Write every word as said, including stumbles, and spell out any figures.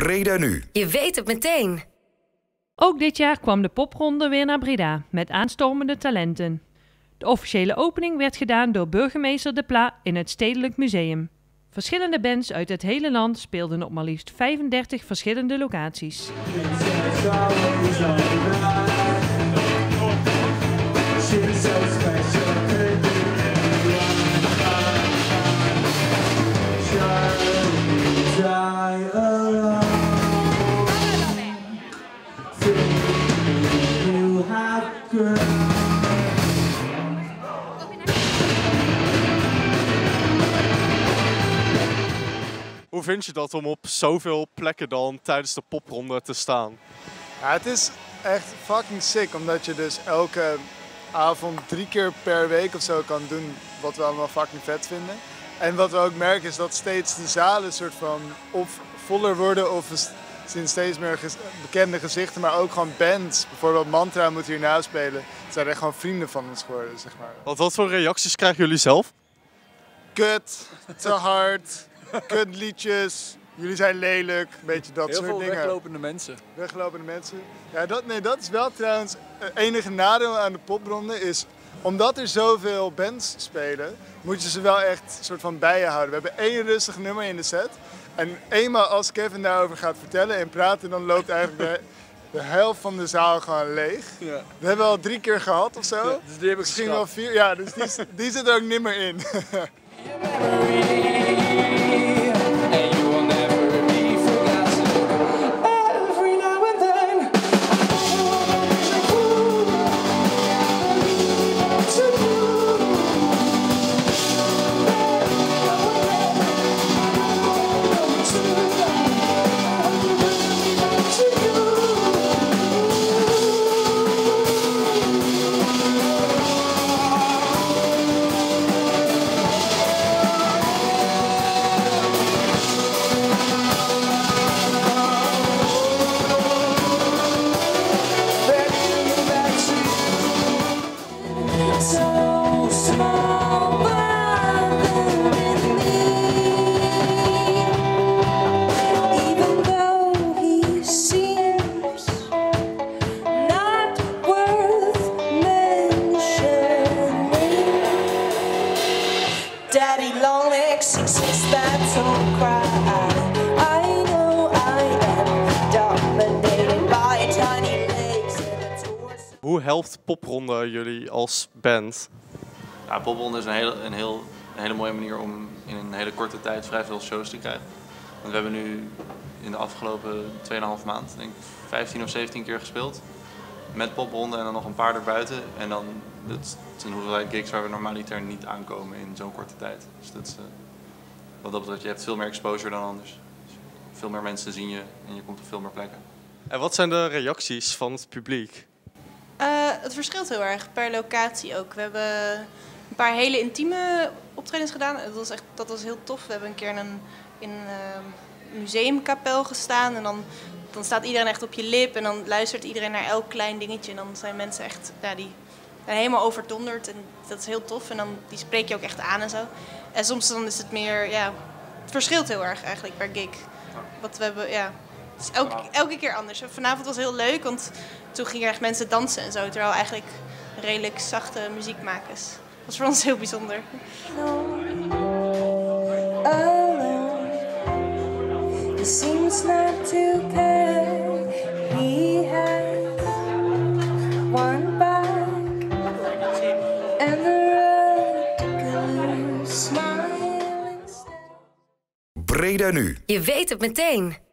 Breda nu. Je weet het meteen. Ook dit jaar kwam de popronde weer naar Breda met aanstormende talenten. De officiële opening werd gedaan door burgemeester De Pla in het Stedelijk Museum. Verschillende bands uit het hele land speelden op maar liefst vijfendertig verschillende locaties. Hoe vind je dat om op zoveel plekken dan tijdens de popronde te staan? Ja, het is echt fucking sick, omdat je dus elke avond drie keer per week of zo kan doen wat we allemaal fucking vet vinden. En wat we ook merken is dat steeds de zalen soort van of voller worden of we zien steeds meer ges- bekende gezichten, maar ook gewoon bands. Bijvoorbeeld Mantra moet hier na spelen. Het zijn echt gewoon vrienden van ons geworden, zeg maar. Wat, wat voor reacties krijgen jullie zelf? Kut, te hard, kutliedjes, jullie zijn lelijk, een beetje dat Heel soort veel dingen. weglopende mensen. Weglopende mensen. Ja, dat, nee, dat is wel trouwens het enige nadeel aan de popronde is, omdat er zoveel bands spelen, moet je ze wel echt soort van bij je houden. We hebben één rustig nummer in de set. En eenmaal als Kevin daarover gaat vertellen en praten, dan loopt eigenlijk de, de helft van de zaal gewoon leeg. Ja. Dat hebben we al drie keer gehad of zo. Ja, dus die heb ik Misschien geschrapt. wel vier. Ja, dus die, die zit er ook niet meer in. Daddy long legs, six six, that's don't cry. I know I am dominated by tiny legs and a torso. Hoe helpt popronde jullie als band? Ja, popronde is een hele, een, heel, een hele mooie manier om in een hele korte tijd vrij veel shows te krijgen. Want we hebben nu in de afgelopen twee komma vijf maand denk ik vijftien of zeventien keer gespeeld. Met popronde en dan nog een paar erbuiten. En dan dat is een hoeveelheid gigs waar we normaliter niet aankomen in zo'n korte tijd. Dus dat is, uh, wat dat betreft, je hebt veel meer exposure dan anders. Dus veel meer mensen zien je en je komt op veel meer plekken. En wat zijn de reacties van het publiek? Uh, het verschilt heel erg per locatie ook. We hebben een paar hele intieme optredens gedaan. Dat was, echt, dat was heel tof. We hebben een keer in een, in een uh, museumkapel gestaan. En dan, dan staat iedereen echt op je lip. En dan luistert iedereen naar elk klein dingetje. En dan zijn mensen echt ja, die zijn helemaal overdonderd. En dat is heel tof. En dan die spreek je ook echt aan en zo. En soms dan is het meer... Ja, het verschilt heel erg eigenlijk per gig. Wat we hebben... Ja. Het is elke, elke keer anders. Vanavond was heel leuk, want toen gingen echt mensen dansen en zo. Terwijl eigenlijk redelijk zachte muziek maken. Dus dat was voor ons heel bijzonder. He seems not to care. He has one back and the road to smile instead. Breda nu. Je weet het meteen.